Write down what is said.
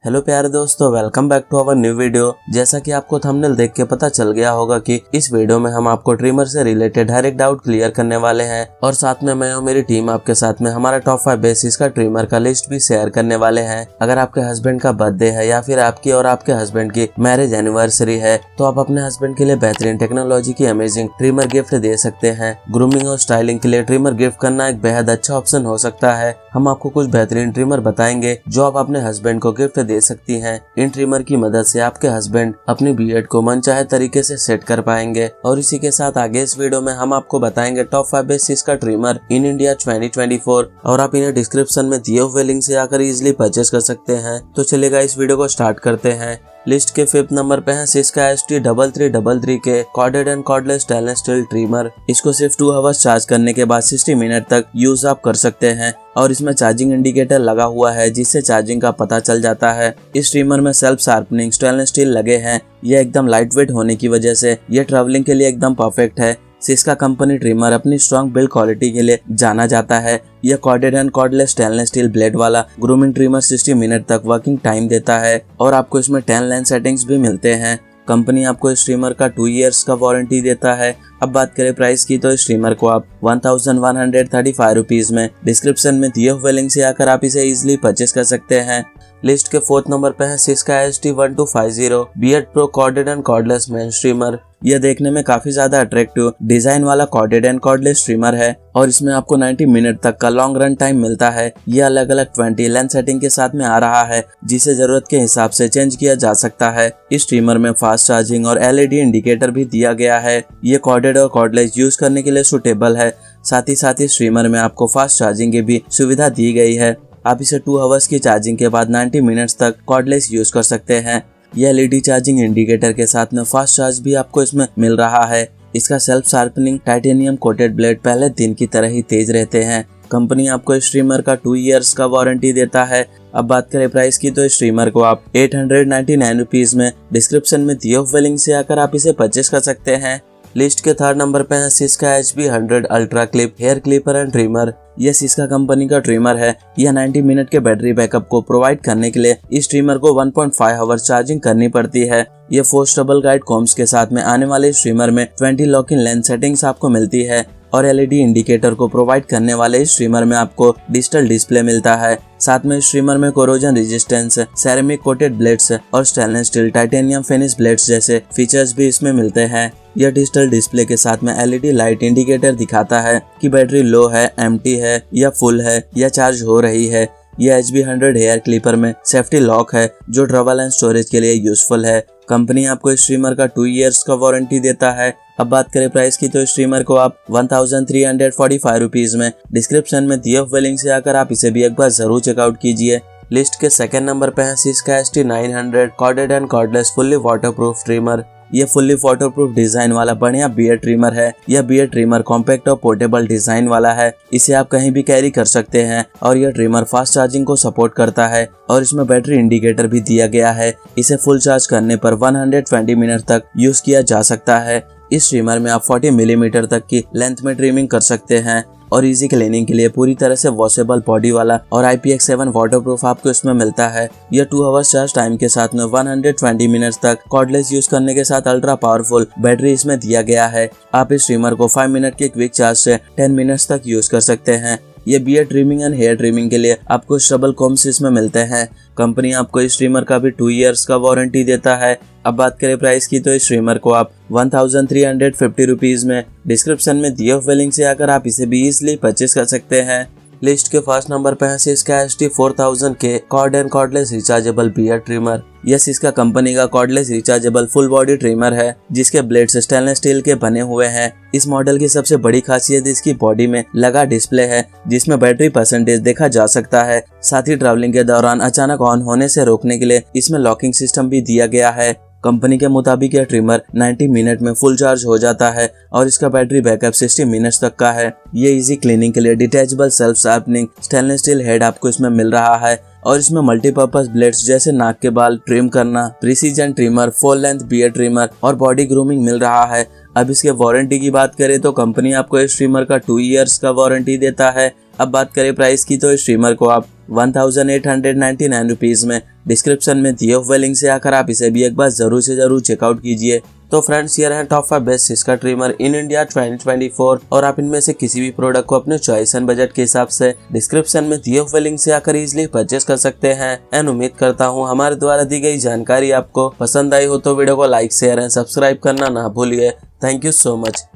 Hello प्यारे दोस्तों, welcome back to our new video. जैसा कि आपको थंबनेल देख के पता चल गया होगा कि इस वीडियो में हम आपको ट्रिमर से रिलेटेड हर एक डाउट क्लियर करने वाले हैं और साथ में मैं और मेरी टीम आपके साथ में हमारा टॉप 5 बेसिस का ट्रिमर का लिस्ट भी शेयर करने वाले हैं। अगर आपके हस्बैंड का बर्थडे है या फिर आपकी और आपके हस्बैंड की मैरिज एनिवर्सरी है तो आप अपने हस्बैंड के लिए बेहतरीन टेक्नोलॉजी की अमेजिंग ट्रिमर गिफ्ट दे सकते हैं। ग्रूमिंग और स्टाइलिंग के लिए ट्रिमर गिफ्ट करना एक बेहद अच्छा ऑप्शन हो सकता है। हम आपको कुछ बेहतरीन ट्रिमर बताएंगे जो आप अपने हस्बैंड को गिफ्ट दे सकती हैं। इन ट्रिमर की मदद से आपके हस्बैंड अपनी बियर्ड को मनचाहे तरीके से सेट कर पाएंगे। और इसी के साथ आगे इस वीडियो में हम आपको बताएंगे टॉप 5 बेसिस का ट्रिमर इन इंडिया 2024 और आप इन्हें डिस्क्रिप्शन में दिए हुए लिंक से आकर इजिली परचेज कर सकते हैं। तो चलिएगा इस वीडियो को स्टार्ट करते हैं। लिस्ट के 5th नंबर पे है सिस्का ST3333 के corded and cordless stainless steel trimmer. इसको सिर्फ 2 आवर्स चार्ज करने के बाद 60 मिनट तक यूज आप कर सकते हैं और इसमें चार्जिंग इंडिकेटर लगा हुआ है जिससे चार्जिंग का पता चल जाता है। इस ट्रिमर में सेल्फ शार्पनिंग स्टेनलेस स्टील लगे हैं। यह एकदम लाइट वेट होने की वजह से यह ट्रैवलिंग के लिए एकदम परफेक्ट है। सिस्का कंपनी ट्रिमर अपनी स्ट्रॉन्ग बिल्ड क्वालिटी के लिए जाना जाता है। यह corded and cordless stainless steel blade वाला ग्रूमिंग ट्रिमर 60 मिनट तक वर्किंग टाइम देता है और आपको इसमें 10 लेंथ सेटिंग्स भी मिलते हैं। कंपनी आपको इस ट्रिमर का 2 इयर्स का वारंटी देता है। अब बात करें प्राइस की तो इस ट्रिमर को आप 1135 रुपीज में डिस्क्रिप्शन में दिए हुए लिंक से आकर आप इसे इजिली परचेस कर सकते हैं। लिस्ट के 4th नंबर पे है Syska ST1250 beard pro corded and cordless men trimmer. यह देखने में काफी ज्यादा अट्रैक्टिव डिजाइन वाला कॉर्डेड एंड कॉर्डलेस ट्रिमर है और इसमें आपको 90 मिनट तक का लॉन्ग रन टाइम मिलता है। यह अलग अलग 20 लेंथ सेटिंग के साथ में आ रहा है जिसे जरूरत के हिसाब से चेंज किया जा सकता है। इस ट्रिमर में फास्ट चार्जिंग और LED इंडिकेटर भी दिया गया है। ये कॉर्डेड और कॉर्डलेस यूज करने के लिए सुटेबल है। साथ ही इस ट्रिमर में आपको फास्ट चार्जिंग की भी सुविधा दी गई है। आप इसे 2 आवर्स की चार्जिंग के बाद 90 मिनट्स तक कॉर्डलेस यूज कर सकते हैं। यह LED चार्जिंग इंडिकेटर के साथ में फास्ट चार्ज भी आपको इसमें मिल रहा है। इसका self sharpening titanium coated blade पहले दिन की तरह ही तेज रहते हैं। कंपनी आपको इस ट्रिमर का 2 इयर्स का वारंटी देता है। अब बात करें प्राइस की तो इस ट्रिमर को आप 899 रुपीज में डिस्क्रिप्शन में दिए हुए लिंक से आकर आप इसे परचेस कर सकते हैं। लिस्ट के 3rd नंबर पे है Syska HB100 ultra clip hair clipper and trimmer. यह सिस्का कंपनी का ट्रिमर है। यह 90 मिनट के बैटरी बैकअप को प्रोवाइड करने के लिए इस ट्रिमर को 1.5 आवर्स चार्जिंग करनी पड़ती है। यह 4 स्टबल गाइड कॉम्स के साथ में आने वाले इस ट्रिमर में 20 लॉक इन लेंथ सेटिंग्स आपको मिलती है और LED इंडिकेटर को प्रोवाइड करने वाले इस ट्रिमर में आपको डिजिटल डिस्प्ले मिलता है। साथ में इस ट्रिमर में corrosion resistance, ceramic coated blades और stainless steel titanium finish blades जैसे फीचर्स भी इसमें मिलते हैं। यह डिजिटल डिस्प्ले के साथ में LED लाइट इंडिकेटर दिखाता है कि बैटरी लो है, एम्प्टी है या फुल है या चार्ज हो रही है। यह HB100 हेयर क्लिपर में सेफ्टी लॉक है जो ट्रैवल एंड स्टोरेज के लिए यूजफुल है। कंपनी आपको इस ट्रिमर का 2 इयर्स का वारंटी देता है। अब बात करें प्राइस की तो इस ट्रिमर को आप 1345 रुपीज में डिस्क्रिप्शन में दिए हुए लिंक से आकर आप इसे भी एक बार जरूर चेकआउट कीजिए। लिस्ट के 2nd नंबर पे है Syska ST900 corded and cordless fully waterproof trimmer. यह फुल्ली वाटरप्रूफ डिजाइन वाला बढ़िया बियर्ड ट्रिमर है। यह बियर्ड ट्रिमर कॉम्पैक्ट और पोर्टेबल डिजाइन वाला है। इसे आप कहीं भी कैरी कर सकते हैं और यह ट्रिमर फास्ट चार्जिंग को सपोर्ट करता है और इसमें बैटरी इंडिकेटर भी दिया गया है। इसे फुल चार्ज करने पर 120 मिनट तक यूज किया जा सकता है। इस ट्रिमर में आप 40 मिलीमीटर तक की लेंथ में ट्रिमिंग कर सकते हैं और इजी क्लीनिंग के लिए पूरी तरह से वॉशेबल बॉडी वाला और IPX7 वाटरप्रूफ आपको इसमें मिलता है। यह 2 आवर्स चार्ज टाइम के साथ में 120 मिनट्स तक कॉर्डलेस यूज करने के साथ अल्ट्रा पावरफुल बैटरी इसमें दिया गया है। आप इस ट्रिमर को 5 मिनट के क्विक चार्ज से 10 मिनट्स तक यूज कर सकते हैं। ये beard trimming and hair trimming के लिए आपको स्टबल कॉम्स इसमें मिलते हैं। कंपनी आपको इस ट्रिमर का भी 2 इयर्स का वारंटी देता है। अब बात करें प्राइस की तो इस ट्रिमर को आप 1350 रुपीज में डिस्क्रिप्शन में दिए हुए लिंक से आकर आप इसे भी इजिली परचेस कर सकते हैं। लिस्ट के 1st नंबर पे है सिस्का ST4000 के cord and cordless rechargeable beard trimmer. यह सिस्का कंपनी का cordless rechargeable full body trimmer है जिसके ब्लेड्स स्टेनलेस स्टील के बने हुए हैं। इस मॉडल की सबसे बड़ी खासियत इसकी बॉडी में लगा डिस्प्ले है जिसमें बैटरी परसेंटेज देखा जा सकता है। साथ ही ट्रैवलिंग के दौरान अचानक ऑन होने से रोकने के लिए इसमें लॉकिंग सिस्टम भी दिया गया है। कंपनी के मुताबिक यह ट्रिमर 90 मिनट में फुल चार्ज हो जाता है और इसका बैटरी बैकअप 60 मिनट्स तक का है। ये इजी क्लीनिंग के लिए detachable self sharpening stainless steel head आपको इसमें मिल रहा है और इसमें मल्टीपर्पज ब्लेड्स जैसे नाक के बाल ट्रिम करना, precision trimmer, 4 length beard trimmer और बॉडी ग्रूमिंग मिल रहा है। अब इसके वारंटी की बात करें तो कंपनी आपको इस ट्रिमर का 2 इयर्स का वारंटी देता है अब बात करें प्राइस की, तो इस ट्रिमर को आप 1899 रुपीज में डिस्क्रिप्शन में दिए हुए लिंक से आकर आप इसे भी एक बार जरूर से जरूर चेकआउट कीजिए। तो फ्रेंड्स, ये है top 5 best Syska trimmer in India 2024 और आप इनमें से किसी भी प्रोडक्ट को अपने चॉइस एंड बजट के हिसाब से डिस्क्रिप्शन में दिए हुए लिंक से आकर इजीली परचेस कर सकते हैं। एंड उम्मीद करता हूँ हमारे द्वारा दी गई जानकारी आपको पसंद आई हो तो वीडियो को लाइक शेयर एंड सब्सक्राइब करना ना भूलिए। Thank you so much.